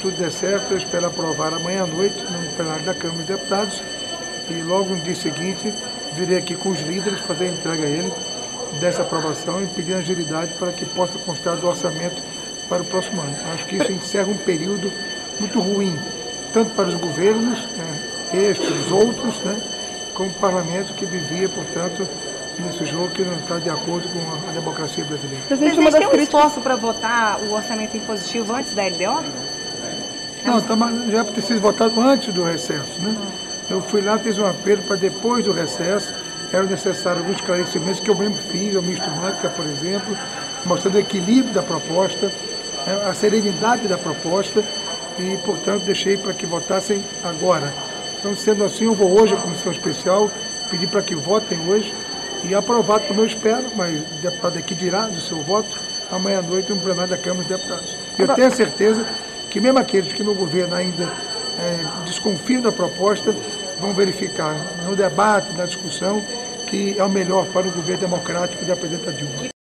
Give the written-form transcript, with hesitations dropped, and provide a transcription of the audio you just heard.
tudo der certo, eu espero aprovar amanhã à noite no plenário da Câmara dos Deputados e logo no dia seguinte virei aqui com os líderes fazer a entrega a ele dessa aprovação e pedir agilidade para que possa constar do orçamento para o próximo ano. Acho que isso encerra um período muito ruim, tanto para os governos, estes, outros, como o parlamento que vivia, portanto, nesse jogo que não está de acordo com a democracia brasileira. Presidente, tem um esforço para votar o orçamento impositivo antes da LDO? Não, já ter sido votado antes do recesso, Eu fui lá, fiz um apelo para depois do recesso, eram necessários alguns esclarecimentos que eu mesmo fiz, ao ministro Mantega, por exemplo, mostrando o equilíbrio da proposta, a serenidade da proposta e, portanto, deixei para que votassem agora. Então, sendo assim, eu vou hoje à comissão especial, pedir para que votem hoje e aprovado, como eu espero, mas o deputado aqui dirá do seu voto, amanhã à noite no plenário da Câmara dos Deputados. Eu tenho a certeza que mesmo aqueles que no governo ainda desconfiam da proposta, vão verificar no debate, na discussão, que é o melhor para o governo democrático da presidenta Dilma.